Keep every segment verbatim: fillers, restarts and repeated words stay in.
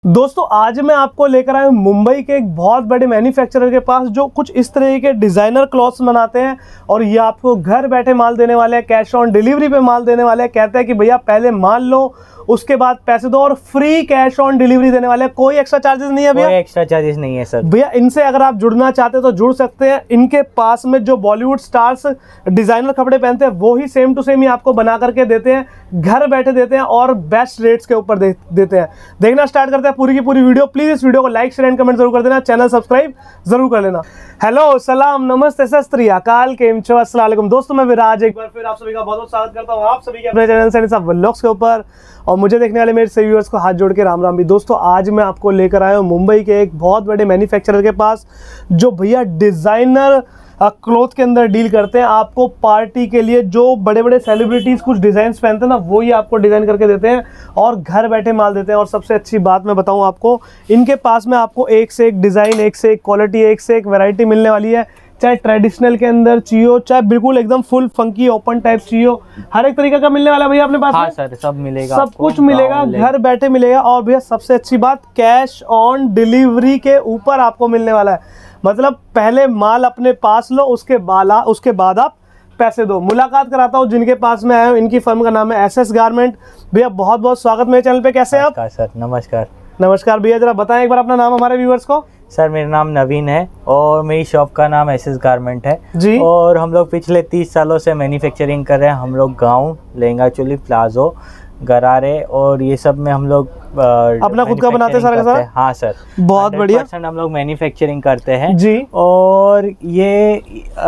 दोस्तों आज मैं आपको लेकर आया हूँ मुंबई के एक बहुत बड़े मैन्युफैक्चरर के पास जो कुछ इस तरह के डिज़ाइनर क्लॉथ्स बनाते हैं और ये आपको घर बैठे माल देने वाले हैं, कैश ऑन डिलीवरी पे माल देने वाले हैं। कहते हैं कि भैया पहले माल लो उसके बाद पैसे दो और फ्री कैश ऑन डिलीवरी देने वाले हैं। कोई एक्स्ट्रा चार्जेस नहीं है भैया? कोई एक्स्ट्रा चार्जेस नहीं है सर। भैया इनसे अगर आप जुड़ना चाहते हैं तो जुड़ सकते हैं। इनके पास में जो बॉलीवुड स्टार्स डिज़ाइनर कपड़े पहनते हैं वो ही सेम टू सेम ही आपको बना करके देते हैं, घर बैठे देते हैं और बेस्ट रेट्स के ऊपर दे, देते हैं। देखना स्टार्ट करते हैं पूरी की पूरी वीडियो। प्लीज इस वीडियो को लाइक शेयर एंड कमेंट जरूर कर देना, चैनल सब्सक्राइब जरूर कर लेना। हेलो, सलाम, नमस्ते, सत श्री अकाल, केम छो, अस्सलाम वालेकुम। दोस्तों मैं विराज एक बार फिर आप सभी का बहुत बहुत स्वागत करता हूँ आप सभी के अपने चैनल से सब व्लॉग्स के ऊपर, और मुझे देखने वाले मेरे सभी व्यूअर्स को हाथ जोड़ के राम राम भी। दोस्तों आज मैं आपको लेकर आया हूँ मुंबई के एक बहुत बड़े मैन्युफैक्चरर के पास जो भैया डिज़ाइनर क्लॉथ के अंदर डील करते हैं। आपको पार्टी के लिए जो बड़े बड़े सेलिब्रिटीज़ कुछ डिज़ाइंस पहनते हैं ना, वो ही आपको डिज़ाइन करके देते हैं और घर बैठे माल देते हैं। और सबसे अच्छी बात मैं बताऊं आपको, इनके पास में आपको एक से एक डिज़ाइन, एक से एक क्वालिटी, एक से एक वैरायटी मिलने वाली है। चाहे ट्रेडिशनल के अंदर चाहिए, चाहे बिल्कुल एकदम फुल फंकी ओपन टाइप चाहिए, हर एक तरीके का मिलने वाला है भैया अपने पास। हाँ सर, सब मिलेगा, सब कुछ मिलेगा, घर बैठे मिलेगा। और भैया सबसे अच्छी बात, कैश ऑन डिलीवरी के ऊपर आपको मिलने वाला है। मतलब पहले माल अपने पास लो, उसके बाला उसके बाद आप पैसे दो। मुलाकात कराता हूँ जिनके पास में आया हूँ, इनकी फर्म का नाम है एस एस गारमेंट। भैया बहुत बहुत स्वागत मेरे चैनल पे। कैसे हैं आप? सर नमस्कार। नमस्कार भैया, जरा बताएं एक बार अपना नाम हमारे व्यूअर्स को। सर मेरा नाम नवीन है और मेरी शॉप का नाम एस एस गारमेंट है जी। और हम लोग पिछले तीस सालों से मैन्युफैक्चरिंग कर रहे हैं। हम लोग गाउन, लहंगा चोली, प्लाजो, गरारे और ये सब में हम लोग अपना खुद का बनाते हैं सारा का सारा? हाँ सर, बहुत बढ़िया। हम लोग मैन्युफैक्चरिंग करते हैं जी। और ये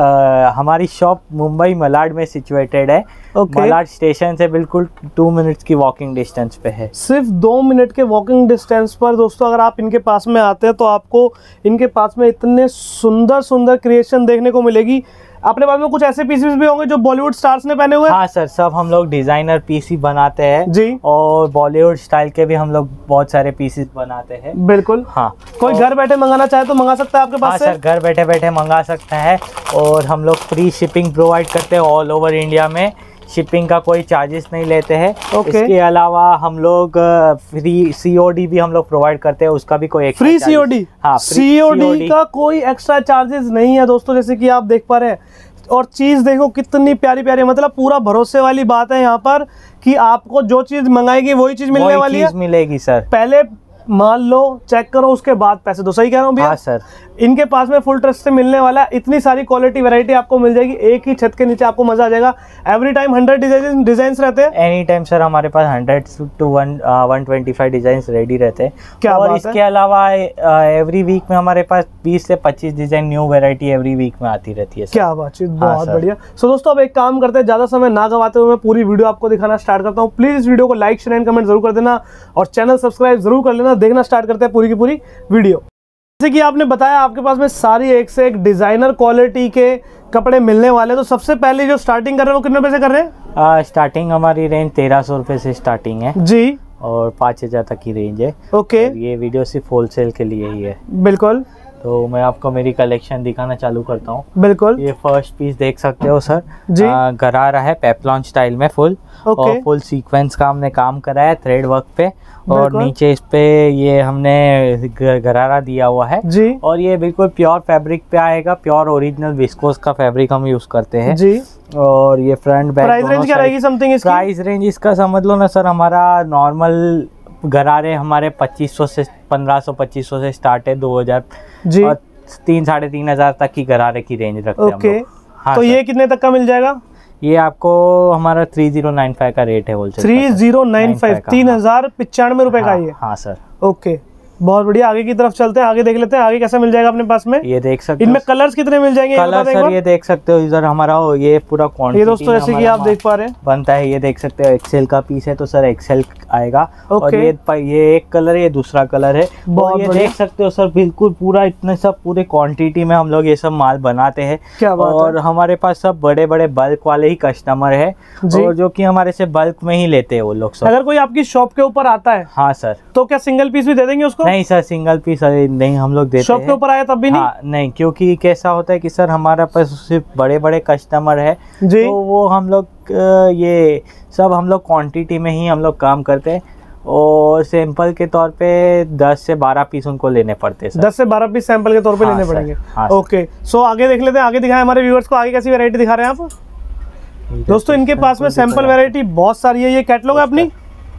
आ, हमारी शॉप मुंबई मलाड में सिचुएटेड है। okay. मलाड स्टेशन से बिल्कुल टू मिनट्स की वॉकिंग डिस्टेंस पे है। सिर्फ दो मिनट के वॉकिंग डिस्टेंस पर दोस्तों अगर आप इनके पास में आते हैं तो आपको इनके पास में इतने सुंदर सुंदर क्रिएशन देखने को मिलेगी। अपने पास में कुछ ऐसे पीसेस भी होंगे जो बॉलीवुड स्टार्स ने पहने हुए हैं? हाँ सर, सब हम लोग डिजाइनर पीस ही बनाते हैं जी, और बॉलीवुड स्टाइल के भी हम लोग बहुत सारे पीसेस बनाते हैं। बिल्कुल। हाँ, कोई घर बैठे मंगाना चाहे तो मंगा सकता है आपके पास? हाँ से? सर, घर बैठे बैठे मंगा सकता है और हम लोग फ्री शिपिंग प्रोवाइड करते हैं ऑल ओवर इंडिया में। शिपिंग का कोई चार्जेस नहीं लेते हैं। okay. इसके अलावा हम लोग फ्री सीओडी भी हम लोग प्रोवाइड करते हैं, उसका भी कोई फ्री सीओडी? हाँ, सीओडी का कोई एक्स्ट्रा चार्जेस नहीं है दोस्तों, जैसे कि आप देख पा रहे हैं। और चीज़ देखो कितनी प्यारी प्यारी, मतलब पूरा भरोसे वाली बात है यहाँ पर कि आपको जो चीज़ मंगाएगी वही चीज़ मिलने वाली है। मिलेगी सर। पहले मान लो, चेक करो, उसके बाद पैसे दो। सही कह रहा हूँ भैया? हाँ सर। इनके पास में फुल ट्रस्ट से मिलने वाला है। इतनी सारी क्वालिटी वैरायटी आपको मिल जाएगी एक ही छत के नीचे, आपको मजा आ जाएगा। Every time hundred design designs रहते हैं? एनी टाइम सर, हमारे पास hundred to one one twenty five design ready रहते हैं। क्या और बात इसके है? अलावा एवरी वीक में हमारे पास बीस से पच्चीस design new variety every week में आती रहती है। क्या बात है, बहुत बढ़िया। सो दोस्तों अब एक काम करते हैं, ज्यादा समय ना गवाते हुए मैं पूरी वीडियो आपको दिखाना स्टार्ट करता हूँ। प्लीज इस वीडियो को लाइक शेयर एंड कमेंट जरूर कर देना और चैनल सब्सक्राइब जरूर कर लेना। देखना स्टार्ट करते हैं पूरी की पूरी वीडियो। जैसे कि आपने बताया आपके पास में सारी एक से एक डिजाइनर क्वालिटी के कपड़े मिलने वाले हैं, तो सबसे पहले जो स्टार्टिंग कर रहे हैं वो कितने रुपए से कर रहे हैं? स्टार्टिंग हमारी रेंज तेरह सौ रुपये से स्टार्टिंग है जी, और पाँच हजार तक की रेंज है। ओके। ये वीडियो सिर्फ होलसेल के लिए ही है। बिल्कुल। तो मैं आपको मेरी कलेक्शन दिखाना चालू करता हूँ। बिल्कुल। ये फर्स्ट पीस देख सकते हो सर जी। आ, गरारा है पेप्लॉन स्टाइल में फुल। ओके। और फुल सीक्वेंस का हमने काम करा है थ्रेड वर्क पे, और नीचे इस पे ये हमने गरारा दिया हुआ है जी। और ये बिल्कुल प्योर फैब्रिक पे आएगा, प्योर ओरिजिनल विस्कोस का फैब्रिक हम यूज करते हैं जी। और ये फ्रंट बैक प्राइस रेंज क्या रहेगी समथिंग इसकी? प्राइस रेंज इसका समझ लो ना सर, हमारा नॉर्मल गरारे हमारे पच्चीस सौ से पंद्रह सौ पच्चीस सौ से स्टार्ट है, दो हजार जी, और तीन साढ़े तीन हजार तक की गरारे की रेंज रखते हैं। ओके। हाँ, तो ये कितने तक का मिल जाएगा? ये आपको हमारा थ्री जीरो नाइन फाइव का रेट है wholesale. Three zero nine five, तीन हजार पिचानवे रुपए का ये? हाँ सर। ओके, बहुत बढ़िया। आगे की तरफ चलते हैं, आगे देख लेते हैं आगे कैसा मिल जाएगा अपने पास में। ये देख सकते हो इनमें कलर्स कितने मिल जाएंगे? कलर सर ये देख सकते हो इधर हमारा ये पूरा क्वांटिटी, ये दोस्तों जैसे कि आप देख पा रहे हैं बनता है। ये देख सकते हो एक्सेल का पीस है तो सर एक्सेल आएगा। और ये ये एक कलर है, ये दूसरा कलर है। और ये देख सकते हो सर बिल्कुल पूरा इतने सब पूरे क्वांटिटी में हम लोग ये सब माल बनाते हैं। क्या बात और है? हमारे पास सब बड़े बड़े बल्क वाले ही कस्टमर है और जो कि हमारे से बल्क में ही लेते हैं वो लोग सब। अगर कोई आपकी शॉप के ऊपर आता है हाँ सर, तो क्या सिंगल पीस भी दे देंगे उसको? नहीं सर, सिंगल पीस नहीं हम लोग देते शॉप के ऊपर आया तब भी नहीं? हाँ, नहीं, क्योंकि कैसा होता है कि सर हमारा पास सिर्फ बड़े बड़े कस्टमर है जी, तो वो हम लोग ये सब हम लोग क्वांटिटी में ही हम लोग काम करते हैं। और सैंपल के तौर पे दस से बारह पीस उनको लेने पड़ते हैं सर। दस से बारह पीस सैंपल के तौर पे हाँ लेने पड़ेंगे। हाँ ओके, सो आगे देख लेते हैं, आगे दिखाएं हमारे व्यूअर्स को, आगे कैसी वैरायटी दिखा रहे हैं आप दोस्तों? इनके पास में सैंपल वैरायटी बहुत सारी है। ये कैटलॉग है अपनी?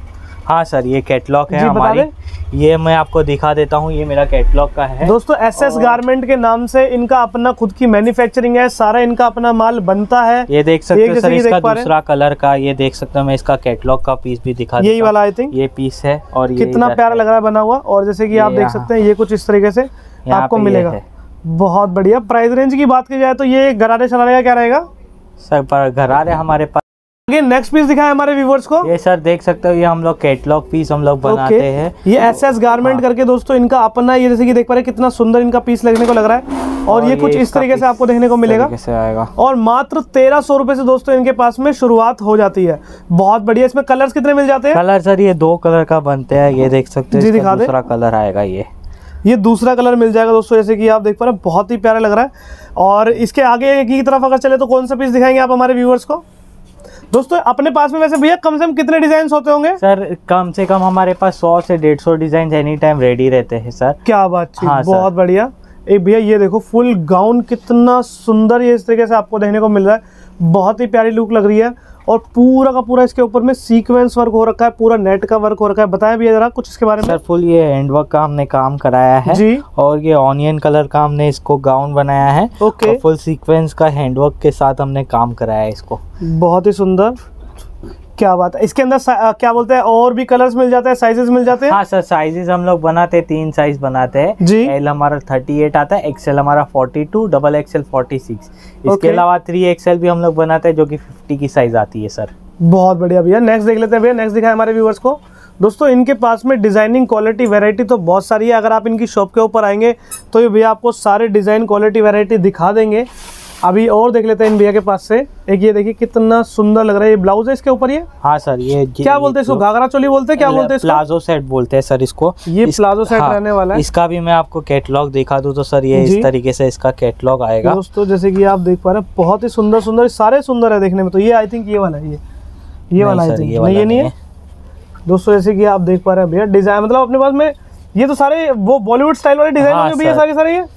हाँ सर, ये कैटलॉग है हमारी, ये मैं आपको दिखा देता हूँ, ये मेरा कैटलॉग का है दोस्तों। एसएस गारमेंट के नाम से इनका अपना खुद की मैन्युफैक्चरिंग है, सारा इनका अपना माल बनता है। ये देख सकते हो सर, इसका दूसरा कलर का, ये देख सकते हो, मैं इसका कैटलॉग का पीस भी दिखा, यही वाला आई थिंक ये पीस है। और कितना प्यारा लग रहा है बना हुआ, और जैसे कि आप देख सकते हैं ये कुछ इस तरीके से आपको मिलेगा, बहुत बढ़िया। प्राइस रेंज की बात की जाए तो ये गरारे शरारे का क्या रहेगा सर? पर गरारे हमारे पास नेक्स्ट पीस दिखाएं हमारे व्यूवर्स को। ये सर देख सकते हो, ये हम लोग कैटलॉग पीस हम लोग बनाते okay. हैं। ये एसएस गारमेंट हाँ। करके दोस्तों इनका अपना, ये जैसे कि देख पा रहे हैं कितना सुंदर इनका पीस लगने को लग रहा है, और, और ये, ये कुछ इस तरीके से आपको देखने को मिलेगा कैसे आएगा। और मात्र तेरह सौ रुपए से दोस्तों इनके पास में शुरुआत हो जाती है, बहुत बढ़िया। इसमें कलर्स कितने मिल जाते हैं? कलर सर ये दो कलर का बनते हैं, ये देख सकते हैं, इसका दूसरा कलर आएगा, ये ये दूसरा कलर मिल जाएगा दोस्तों, जैसे कि आप देख पा रहे हैं, बहुत ही प्यारा लग रहा है। और इसके आगे की तरफ अगर चले तो कौन सा पीस दिखाएंगे आप हमारे व्यूअर्स को दोस्तों? अपने पास में वैसे भैया कम से कम कितने डिजाइन होते होंगे? सर कम से कम हमारे पास सौ से डेढ़ सौ डिजाइन एनी टाइम रेडी रहते हैं सर। क्या बात है, हाँ, बहुत बढ़िया। एक भैया ये देखो फुल गाउन कितना सुंदर ये इस तरीके से आपको देखने को मिल रहा है, बहुत ही प्यारी लुक लग रही है। और पूरा का पूरा इसके ऊपर में सीक्वेंस वर्क हो रखा है, पूरा नेट का वर्क हो रखा है। बताएं भैया जरा कुछ इसके बारे में। सर फुल ये हैंड वर्क का हमने काम कराया है जी, और ये ऑनियन कलर का हमने इसको गाउन बनाया है। ओके, फुल सीक्वेंस का हैंड वर्क के साथ हमने काम कराया है इसको, बहुत ही सुंदर। क्या बात है, इसके अंदर क्या बोलते हैं और भी कलर्स मिल जाते हैं, साइजेस मिल जाते हैं? हाँ सर, साइजेस हम लोग बनाते हैं, तीन साइज बनाते हैं जी। एल हमारा अड़तीस आता है, एक्सएल हमारा बयालीस, डबल एक्सएल छियालीस। इसके अलावा थ्री एक्सएल भी हम लोग बनाते हैं, जो कि पचास की साइज आती है सर। बहुत बढ़िया भैया, नेक्स्ट देख लेते हैं भैया, नेक्स्ट दिखाएं हमारे व्यूअर्स को। दोस्तों इनके पास में डिजाइनिंग क्वालिटी वैरायटी तो बहुत सारी है, अगर आप इनकी शॉप के ऊपर आएंगे तो ये भैया आपको सारे डिजाइन क्वालिटी वैरायटी दिखा देंगे। अभी और देख लेते हैं इन भैया के पास से, एक ये देखिए कितना सुंदर लग रहा है, ये ब्लाउज है इसके ऊपर। ये हाँ सर, ये क्या बोलते हैं इसको? घाघरा चोली बोलते हैं, क्या बोलते हैं? प्लाजो सेट बोलते हैं सर इसको। ये इस, प्लाजो सेट हाँ, रहने वाला है। इसका भी मैं आपको कैटलॉग दिखा दूं तो सर ये इस तरीके से इसका कैटलॉग आएगा दोस्तों, जैसे कि आप देख पा रहे हैं, बहुत ही सुंदर सुंदर, सारे सुंदर है देखने में। तो ये आई थिंक ये वाला है, ये ये वाला आई थिंक नहीं, ये नहीं है दोस्तों। जैसे कि आप देख पा रहे हैं भैया डिजाइन, मतलब अपने पास में ये तो सारे वो बॉलीवुड स्टाइल वाले डिजाइन होंगे भैया, सारे सारे ये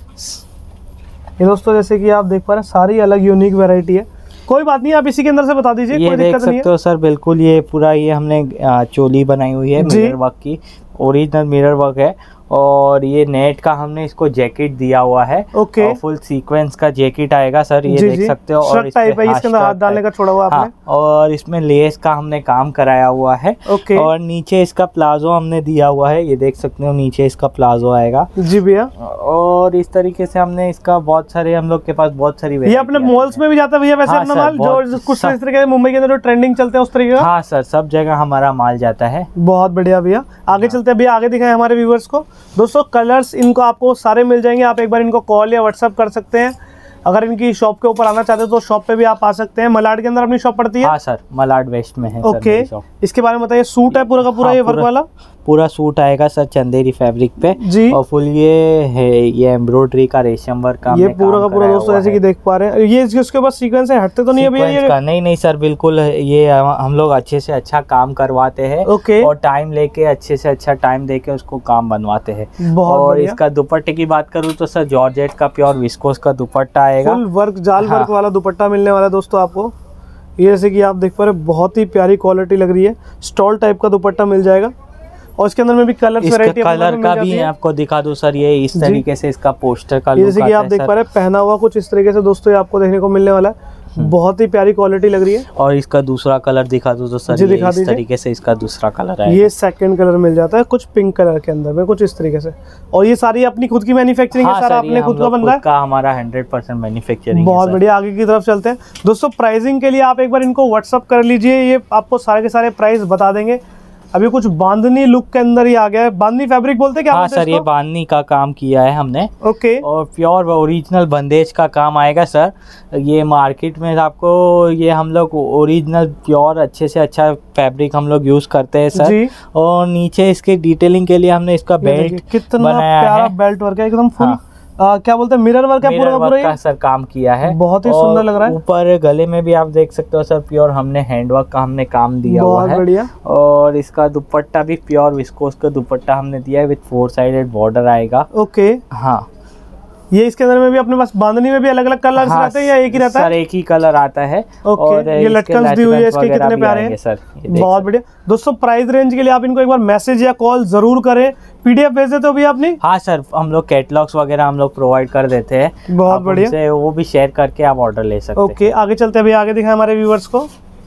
ये दोस्तों जैसे कि आप देख पा रहे हैं, सारी अलग यूनिक वैरायटी है। कोई बात नहीं, आप इसी के अंदर से बता दीजिए, कोई दिक्कत नहीं है। तो सर बिल्कुल ये पूरा ये हमने चोली बनाई हुई है मिरर वर्क की, ओरिजिनल मिरर वर्क है, और ये नेट का हमने इसको जैकेट दिया हुआ है। ओके, और फुल सीक्वेंस का जैकेट आएगा सर, ये जी, देख जी, सकते हो। और इसके अंदर हाथ डालने का छोड़ा हुआ आपने। हाँ, और इसमें लेस का हमने काम कराया हुआ है। ओके, और नीचे इसका प्लाजो हमने दिया हुआ है, ये देख सकते हो, नीचे इसका प्लाजो आएगा जी भैया। और इस तरीके से हमने इसका बहुत सारे, हम लोग के पास बहुत सारी, ये अपने मॉल्स में भी जाता है भैया वैसे अपना माल, जो कुछ इस तरीके से मुंबई के अंदर जो ट्रेंडिंग चलते हैं उस तरीके का? हाँ सर, सब जगह हमारा माल जाता है। बहुत बढ़िया भैया, आगे चलते हैं भैया, आगे दिखाएं हमारे व्यूअर्स को। दोस्तों कलर्स इनको आपको सारे मिल जाएंगे, आप एक बार इनको कॉल या व्हाट्सएप कर सकते हैं। अगर इनकी शॉप के ऊपर आना चाहते हो तो शॉप पे भी आप आ सकते हैं। मलाड के अंदर अपनी शॉप पड़ती है? हाँ सर, मलाड वेस्ट में है। ओके, इसके बारे में बताइए। सूट है पूरा का पूरा? हाँ, ये वर्क वाला पूरा सूट आएगा सर, चंदेरी फैब्रिक पे जी, और फुल ये है, ये एम्ब्रॉयडरी का रेशम वर्क का ये पूरा का पूरा दोस्तों जैसे कि देख पा रहे हैं। ये इसके ऊपर सीक्वेंस है, हटते तो नहीं है भैया ये? नहीं नहीं सर, बिल्कुल ये हम लोग अच्छे से अच्छा काम करवाते हैं। ओके, और टाइम लेके अच्छे से अच्छा टाइम देके उसको काम बनवाते हैं। और इसका दुपट्टे की बात करूँ तो सर जॉर्जेट का प्योर विस्कोस का दुपट्टा आएगा, फुल वर्क जाल वर्क वाला दुपट्टा मिलने वाला है दोस्तों आपको। ये जैसे कि आप देख पा रहे हैं, बहुत ही प्यारी क्वालिटी लग रही है, स्टॉल टाइप का दुपट्टा मिल जाएगा। और इसके अंदर में भी कलर वैरायटी कलर का भी आपको दिखा दूं सर, ये इस तरीके से इसका पोस्टर का लुक, जैसे कि आप देख पा रहे हैं पहना हुआ कुछ इस तरीके से दोस्तों ये आपको देखने को मिलने वाला है। बहुत ही प्यारी क्वालिटी लग रही है। और इसका दूसरा कलर दिखा दूं तो सर, ये दिखा इस तरीके से इसका दूसरा कलर है। ये सेकंड कलर मिल जाता है कुछ पिंक कलर के अंदर में, कुछ इस तरीके से। और ये सारी अपनी खुद की मैन्युफैक्चरिंग है, सारा अपने खुद का बन रहा है का, हमारा हंड्रेड परसेंट मैन्युफैक्चरिंग। बहुत बढ़िया, आगे की तरफ चलते हैं दोस्तों। प्राइसिंग के लिए आप एक बार इनको व्हाट्सअप कर लीजिए, ये आपको सारे के सारे प्राइस बता देंगे। अभी कुछ बांधनी लुक के अंदर ही आ गया है, बांधनी फैब्रिक बोलते हैं क्या? हाँ सर, ये बांधनी का काम किया है हमने। ओके, और प्योर ओरिजिनल बंदेज का काम आएगा सर। ये मार्केट में आपको ये हम लोग ओरिजिनल प्योर अच्छे से अच्छा फैब्रिक हम लोग यूज करते हैं सर जी। और नीचे इसके डिटेलिंग के लिए हमने इसका बेल्ट कितना प्यारा बेल्ट वर्क है, एकदम फुल आ, क्या बोलते हैं मिरर वर्क है पूरा का पूरा का सर काम किया है, बहुत ही सुंदर लग रहा है। ऊपर गले में भी आप देख सकते हो सर प्योर हमने हैंडवर्क का हमने काम दिया हुआ है, बहुत बढ़िया। और इसका दुपट्टा भी प्योर विस्कोस का दुपट्टा हमने दिया है, विद फोर साइडेड बॉर्डर आएगा। ओके हाँ, ये इसके अंदर में भी अपने पास बांधनी में भी अलग अलग कलर हाँ, रहते हैं या एक ही रहता है? सर एक ही कलर आता है। ओके, और ये लटकन दी हुई है इसके, कितने प्यारे हैं सर, बहुत बढ़िया। दोस्तों प्राइस रेंज के लिए आप इनको एक बार मैसेज या कॉल जरूर करें। पीडीएफ भेज देते हो भैया आपने? हाँ सर, हम लोग कैटलॉग्स वगैरह हम लोग प्रोवाइड कर देते हैं, बहुत बढ़िया, वो भी शेयर करके आप ऑर्डर ले सकते हैं। ओके, आगे चलते हैं भैया, आगे दिखाएं हमारे व्यूअर्स को।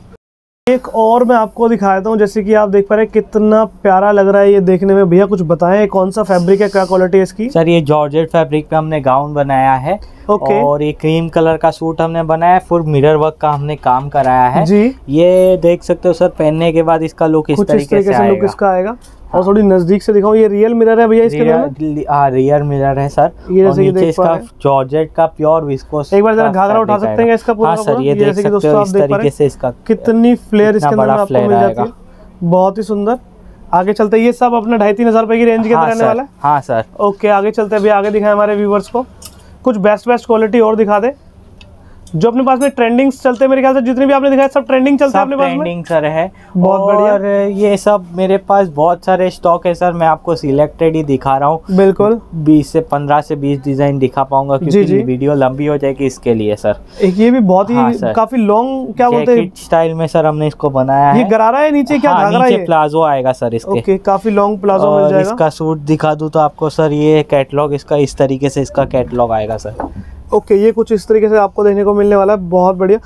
एक और मैं आपको दिखाता हूँ, जैसे कि आप देख पा रहे हैं कितना प्यारा लग रहा है ये देखने में। भैया कुछ बताएं कौन सा फैब्रिक है, क्या क्वालिटी है इसकी? सर ये जॉर्जेट फैब्रिक पे हमने गाउन बनाया है। ओके, और ये क्रीम कलर का सूट हमने बनाया है, फुल मिरर वर्क का हमने काम कराया है जी। ये देख सकते हो सर, पहनने के बाद इसका लुक इस तरीके, इस तरीके से, से लुक इसका आएगा। और थोड़ी नजदीक से दिखाऊं, ये रियल मिरर है भैया इसके अंदर? हाँ रियर मिरर है सर। ये जैसे कि देख इसका जॉर्जेट का प्योर विस्कोस। एक बार जरा घाघरा उठा सकते हैं इसका पूरा? हाँ सर, ये देख सकते हो इस तरीके से इसका कितनी फ्लेयर इसके अंदर आपको मिल जाती है, बहुत ही सुंदर। आगे चलते हैं, ये सब अपना ढाई तीन हजार रुपए की रेंज के अंदर रहने वाला है। हाँ सर, ओके, आगे चलते हैं भैया, आगे दिखाएं हमारे व्यूवर्स को कुछ बेस्ट बेस्ट क्वालिटी और दिखा दे जो अपने पास में ट्रेंडिंग चलते हैं। मेरे ख्याल से जितने भी आपने दिखाया सब ट्रेंडिंग चलते हैं अपने पास में। ट्रेंडिंग सर है, बहुत बढ़िया। और ये सब मेरे पास बहुत सारे स्टॉक है सर, मैं आपको सिलेक्टेड ही दिखा रहा हूँ। बिल्कुल बीस से पंद्रह से बीस डिजाइन दिखा पाऊंगा, क्योंकि जी, जी। वीडियो लंबी हो जाएगी इसके लिए सर। एक ये भी बहुत ही हाँ, काफी लॉन्ग क्या बोलते हैं स्टाइल में सर हमने इसको बनाया है। ये गरारा है नीचे, क्या हाँ, घाघरा है? नीचे प्लाजो आएगा सर इसके। ओके, काफी लॉन्ग प्लाजो मिल जाएगा। इसका सूट दिखा दूं तो आपको सर, ये कैटलॉग इसका इस तरीके से इसका कैटलॉग आएगा सर। ओके okay, ये कुछ इस तरीके से आपको देखने को मिलने वाला है, बहुत बढ़िया।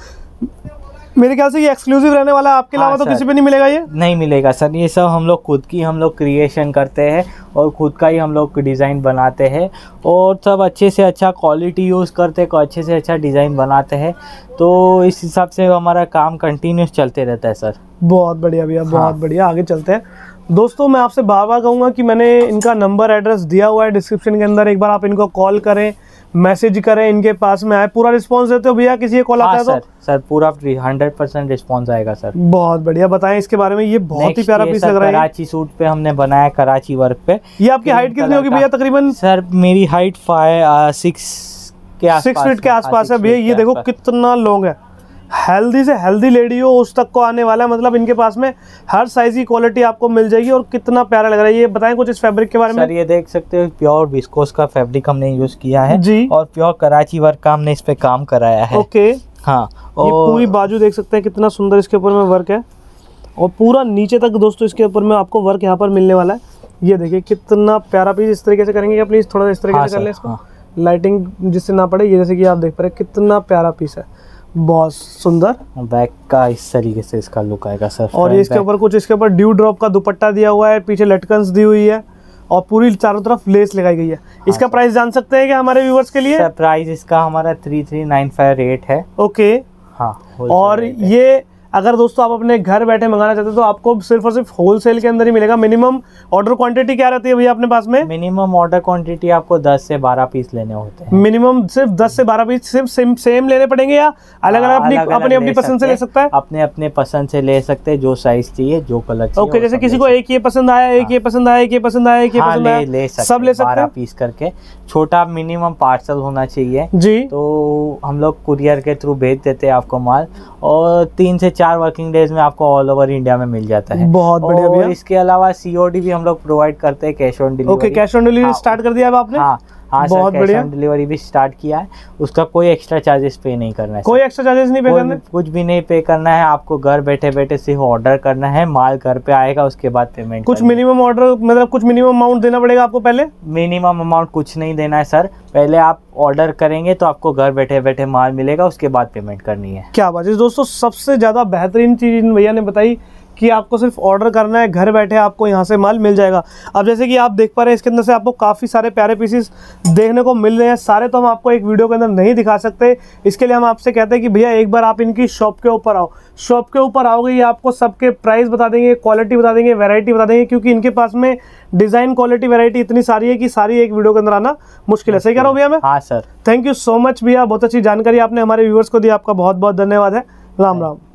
मेरे ख्याल से ये एक्सक्लूसिव रहने वाला है, आपके अलावा हाँ, तो किसी पे नहीं मिलेगा। ये नहीं मिलेगा सर, ये सब हम लोग खुद की हम लोग क्रिएशन करते हैं और खुद का ही हम लोग डिज़ाइन बनाते हैं, और सब अच्छे से अच्छा क्वालिटी यूज़ करते हैं, अच्छे से अच्छा डिज़ाइन बनाते हैं। तो इस हिसाब से हमारा काम कंटिन्यूस चलते रहता है सर। बहुत बढ़िया भैया, बहुत हाँ। बढ़िया। आगे चलते हैं दोस्तों, मैं आपसे बार बार कहूँगा कि मैंने इनका नंबर एड्रेस दिया हुआ है डिस्क्रिप्शन के अंदर, एक बार आप इनको कॉल करें, मैसेज करें, इनके पास में आए। पूरा रिस्पांस देते हो भैया किसी कॉल आता है तो? सर सर पूरा हंड्रेड परसेंट रिस्पांस आएगा सर। बहुत बढ़िया, बताएं इसके बारे में। ये बहुत ही प्यारा पीस लग रहा है, कराची सूट पे हमने बनाया, कराची वर्क पे। ये आपकी हाइट कितनी होगी भैया तकरीबन? सर मेरी हाइट फाइव सिक्स के आसपास, सिक्स फीट के आसपास है भैया। ये देखो कितना लॉन्ग है, हेल्दी से हेल्दी लेडी हो उस तक को आने वाला है, मतलब इनके पास में हर साइज की क्वालिटी आपको मिल जाएगी। और कितना प्यारा लग रहा है, ये बताएं कुछ इस फैब्रिक के बारे में। सर ये देख सकते हो, प्योर विस्कोस का फैब्रिक हमने यूज किया है जी, और प्योर कराची वर्क का हमने इस पे काम कराया है। ओके हाँ, और ये पूरी बाजू देख सकते हैं कितना सुंदर इसके ऊपर में वर्क है, और पूरा नीचे तक दोस्तों इसके ऊपर में आपको वर्क यहाँ पर मिलने वाला है। ये देखिए कितना प्यारा पीस। इस तरीके से करेंगे प्लीज, थोड़ा इस तरीके हाँ से कर ले इसको, हाँ। लाइटिंग जिससे ना पड़े। ये जैसे कि आप देख पा रहे कितना प्यारा पीस है, बहुत सुंदर। बैक का इस तरीके से इसका लुक आएगा सर। और इसके ऊपर कुछ इसके ऊपर ड्यू ड्रॉप का दुपट्टा दिया हुआ है, पीछे लटकन्स दी हुई है, और पूरी चारों तरफ लेस लगाई गई है। हाँ, इसका प्राइस जान सकते हैं क्या हमारे व्यूवर्स के लिए? सर प्राइस इसका हमारा three three nine five rate है। ओके हाँ, और ये अगर दोस्तों आप अपने घर बैठे मंगाना चाहते हैं तो आपको सिर्फ और सिर्फ होलसेल के अंदर ही मिलेगा। मिनिमम ऑर्डर क्वांटिटी क्या रहती है भैया अपने पास में? मिनिमम ऑर्डर क्वांटिटी आपको दस से बारह पीस लेने होते हैं। मिनिमम सिर्फ दस से बारह पीस सिर्फ सेम सेम लेने पड़ेंगे या अलग अलग अपनी अपनी अपनी पसंद से ले सकता है? अपने अपने पसंद से ले सकते हैं, जो साइज चाहिए, जो कलर चाहिए। ओके, जैसे किसी को एक ये पसंद आया, एक ये पसंद आया, एक ये पसंद आया, एक ये पसंद आया, ले सकते, सब ले सकते हैं बारह पीस करके। छोटा मिनिमम पार्सल होना चाहिए जी, तो हम लोग कुरियर के थ्रू भेज देते हैं आपको माल, और तीन से चार वर्किंग डेज में आपको ऑल ओवर इंडिया में मिल जाता है। बहुत बढ़िया भैया। और इसके अलावा सीओडी भी हम लोग प्रोवाइड करते हैं, cash on delivery. Okay, cash on delivery start कर दिया है आपने? हाँ हाँ बहुत सर, कैश ऑन डिलीवरी भी स्टार्ट किया है। उसका कोई एक्स्ट्रा चार्जेस पे नहीं करना है। कोई एक्स्ट्रा चार्जेस नहीं पे करना है? कुछ भी नहीं पे करना है आपको, घर बैठे बैठे सिर्फ ऑर्डर करना है, माल घर पे आएगा, उसके बाद पेमेंट। कुछ मिनिमम ऑर्डर मतलब कुछ मिनिमम अमाउंट देना पड़ेगा आपको पहले? मिनिमम अमाउंट कुछ नहीं देना है सर, पहले आप ऑर्डर करेंगे तो आपको घर बैठे बैठे माल मिलेगा, उसके बाद पेमेंट करनी है। क्या बात है दोस्तों, सबसे ज्यादा बेहतरीन चीज इन भैया ने बताई कि आपको सिर्फ ऑर्डर करना है, घर बैठे आपको यहाँ से माल मिल जाएगा। अब जैसे कि आप देख पा रहे हैं इसके अंदर से आपको काफ़ी सारे प्यारे पीसेस देखने को मिल रहे हैं। सारे तो हम आपको एक वीडियो के अंदर नहीं दिखा सकते, इसके लिए हम आपसे कहते हैं कि भैया एक बार आप इनकी शॉप के ऊपर आओ। शॉप के ऊपर आओगे, ये आपको सबके प्राइस बता देंगे, क्वालिटी बता देंगे, वैरायटी बता देंगे, क्योंकि इनके पास में डिज़ाइन, क्वालिटी, वैरायटी इतनी सारी है कि सारी एक वीडियो के अंदर आना मुश्किल है। सही कह रहा हूँ भैया मैं? हाँ sir. Thank you so much भैया, बहुत अच्छी जानकारी आपने हमारे व्यूअर्स को दी, आपका बहुत बहुत धन्यवाद है। राम राम।